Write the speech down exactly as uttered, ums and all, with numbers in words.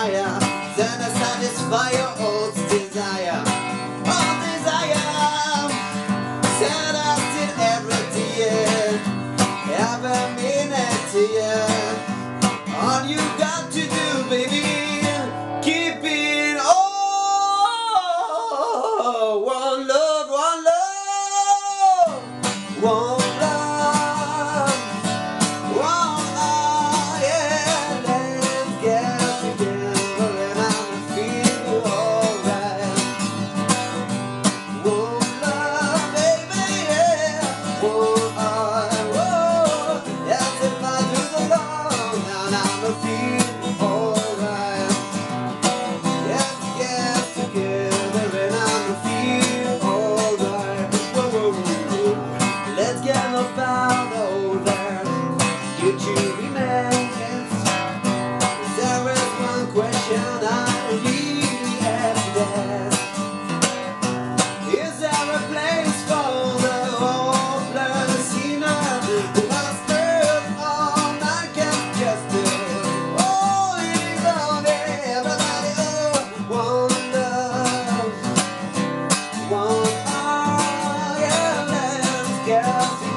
fire, then I satisfy your old desire. Old desire, said I did every day, every minute here. All you got to do, baby, keep it all. One love, one love, one love, one love, yeah. Let's get together and I'ma feel alright. One love, baby, yeah. One heart, whoa. Yes, if I do the love, now I'ma feel alright. Yes, get together and I'ma feel alright. Whoa, whoa, whoa. Let's get up out over. You two remains. There is one question I really have to ask. Is there a place for the hopeless sinner who has spent all night can just do? Oh, it's on everybody. Oh, one love, one heart, yeah, let's get